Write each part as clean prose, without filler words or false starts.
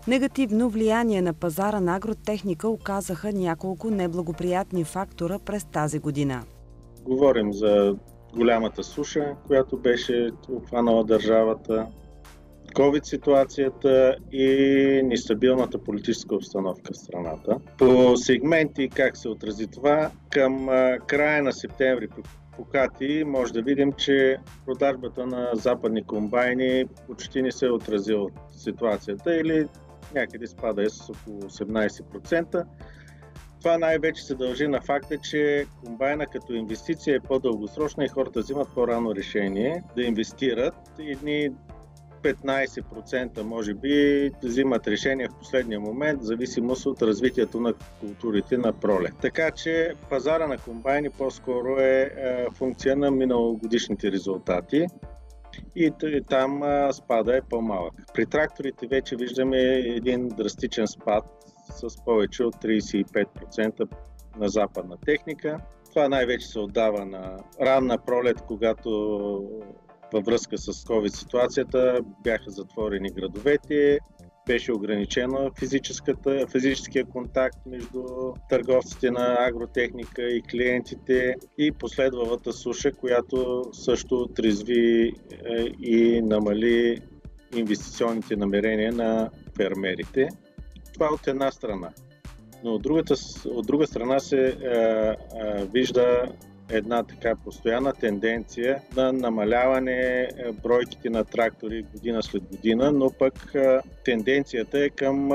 Негативно влияние на пазара на агротехника оказаха няколко неблагоприятни фактора през тази година. Говорим за голямата суша, която беше обхванала държавата, COVID ситуацията и нестабилната политическа обстановка в страната. По сегменти как се отрази това, към края на септември по КАТИ може да видим, че продажбата на западни комбайни почти не се е отразила от ситуацията или някъде спада с около 18%. Това най-вече се дължи на факта, че комбайна като инвестиция е по-дългосрочна и хората взимат по-рано решение да инвестират. Едни 15% може би взимат решение в последния момент, в зависимост от развитието на културите на пролет. Така че пазара на комбайни по-скоро е функция на миналогодишните резултати и там спада е по-малък. При тракторите вече виждаме един драстичен спад с повече от 35% на западна техника. Това най-вече се отдава на ранна пролет, когато във връзка с COVID ситуацията бяха затворени градовете, беше ограничено физическия контакт между търговците на агротехника и клиентите и последвалата суша, която също отрезви и намали инвестиционните намерения на фермерите. Това от една страна. Но от друга страна се вижда една така постоянна тенденция на намаляване бройките на трактори година след година, но пък тенденцията е към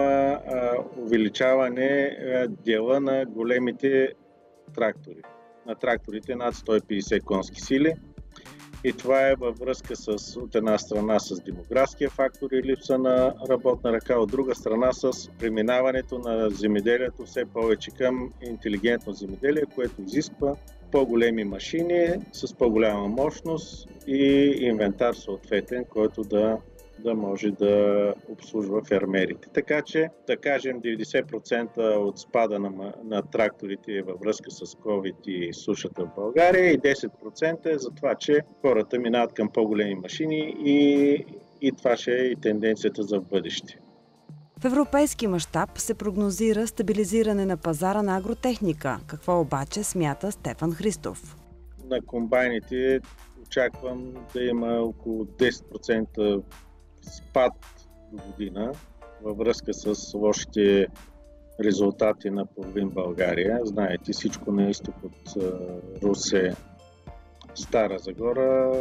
увеличаване дела на големите трактори, на тракторите над 150 конски сили. И това е във връзка от една страна с демографския фактор и липса на работна ръка, от друга страна с преминаването на земеделието все повече към интелигентно земеделие, което изисква по-големи машини с по-голяма мощност и инвентар съответен, който да може да обслужва фермерите. Така че, да кажем, 90% от спада на тракторите е във връзка с COVID и сушата в България и 10% е за това, че хората минават към по-големи машини и това ще е и тенденцията за в бъдеще. В европейски мащаб се прогнозира стабилизиране на пазара на агротехника. Какво обаче смята Стефан Христов? На комбайните очаквам да има около 10% спад до година във връзка с лошите резултати на половин България. Знаете, всичко на изток от Русе, Стара Загора,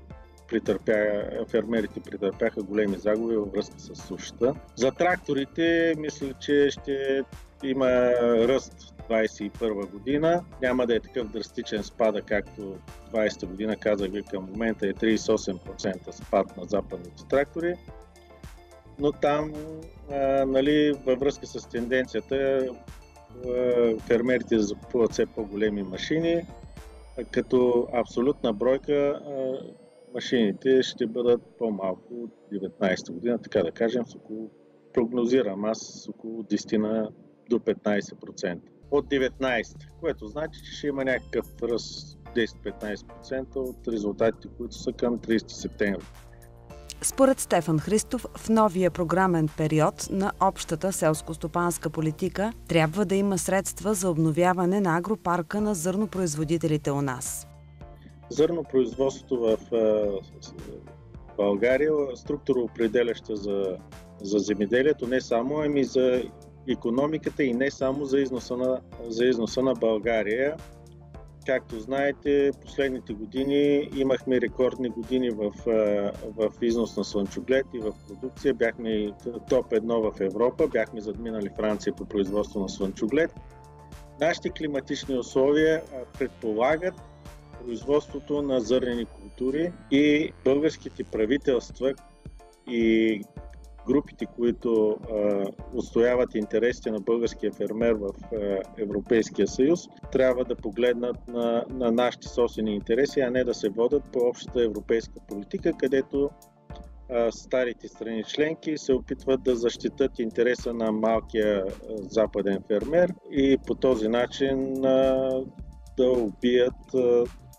фермерите претърпяха големи загуби във връзка с сушата. За тракторите мисля, че ще има ръст 2021 година. Няма да е такъв драстичен спада, както 2020 година, казах ви, към момента е 38% спад на западните трактори. Но там, във връзка с тенденцията, фермерите закупуват все по-големи машини, като абсолютна бройка машините ще бъдат по-малко от 19 година, така да кажем, прогнозирам аз около 10 до 15%. От 19, което значи, че ще има някакъв ръст 10-15% от резултатите, които са към 30 септември. Според Стефан Христов, в новия програмен период на общата селско-стопанска политика трябва да има средства за обновяване на агропарка на зърнопроизводителите у нас. Зърнопроизводството в България е структуроопределяща за земеделието, не само, ами за икономиката и не само за износа на България. Както знаете, последните години имахме рекордни години в износ на слънчоглед и в продукция. Бяхме топ 1 в Европа, бяхме задминали Франция по производство на слънчоглед. Нашите климатични условия предполагат производството на зърнени култури и българските правителства и групите, които отстояват интересите на българския фермер в Европейския съюз, трябва да погледнат на нашите собствени интереси, а не да се водят по общата европейска политика, където старите страни членки се опитват да защитат интереса на малкия западен фермер и по този начин да убият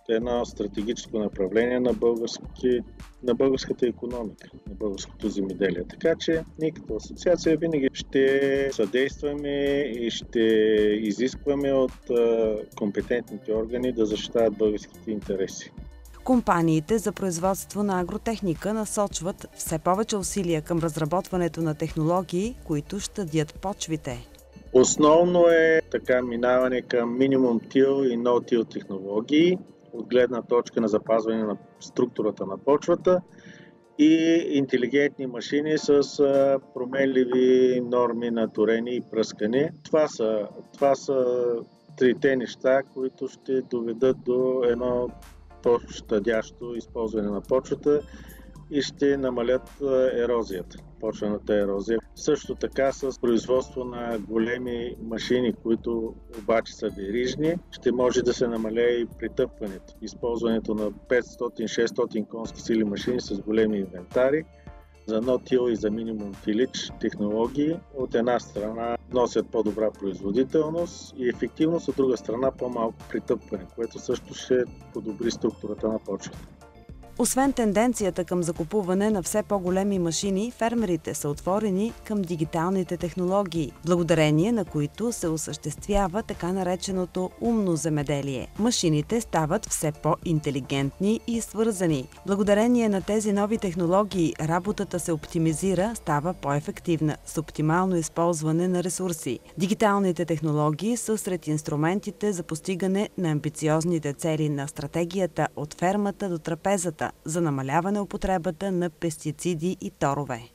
едно стратегическо направление на българската икономика, на българското земеделие. Така че ние като асоциация винаги ще съдействаме и ще изискваме от компетентните органи да защитават българските интереси. Компаниите за производство на агротехника насочват все повече усилия към разработването на технологии, които щадят почвите. Основно е минаване към минимум тил и no-till технологии от гледна точка на запазване на структурата на почвата и интелигентни машини с променливи норми на торение и пръскане. Това са трите неща, които ще доведат до едно по-щадящо използване на почвата и ще намалят ерозията, почвената ерозия. Също така с производство на големи машини, които обаче са верижни, ще може да се намаля и притъпването. Използването на 500-600 конски сили машини с големи инвентари за no-till и за минимум тилич технологии от една страна носят по-добра производителност и ефективност, от друга страна по-малко притъпване, което също ще подобри структурата на почвата. Освен тенденцията към закупуване на все по-големи машини, фермерите са отворени към дигиталните технологии, благодарение на които се осъществява така нареченото умно земеделие. Машините стават все по-интелигентни и свързани. Благодарение на тези нови технологии работата се оптимизира, става по-ефективна, с оптимално използване на ресурси. Дигиталните технологии са сред инструментите за постигане на амбициозните цели на стратегията от фермата до трапезата за намаляване употребата на пестициди и торове.